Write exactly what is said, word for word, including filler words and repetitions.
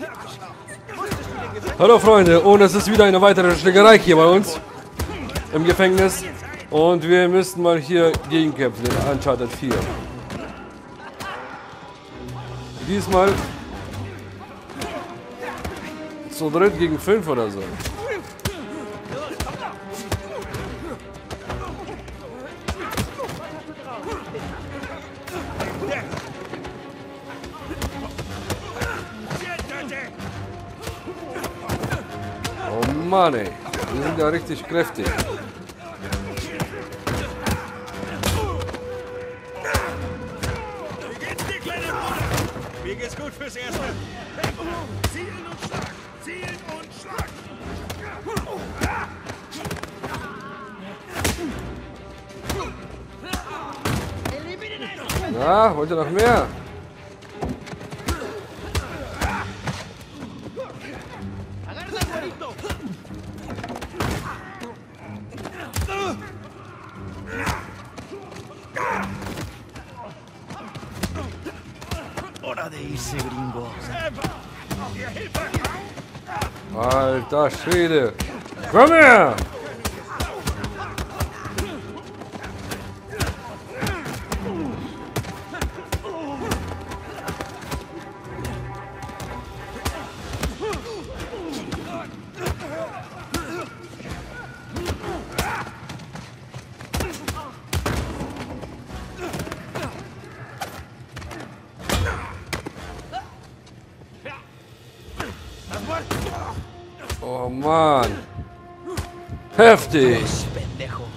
Hallo Freunde, und es ist wieder eine weitere Schlägerei hier bei uns im Gefängnis. Und wir müssen mal hier gegenkämpfen in Uncharted vier. Diesmal zu dritt gegen fünf oder so. Oh Mann ey, die sind ja richtig kräftig. Mir geht's gut fürs Erste. Zielen und Schlag! Zielen und Schlag! Na, wollt ihr noch mehr? Alter Schwede! Komm her! Oh Mann! Heftig!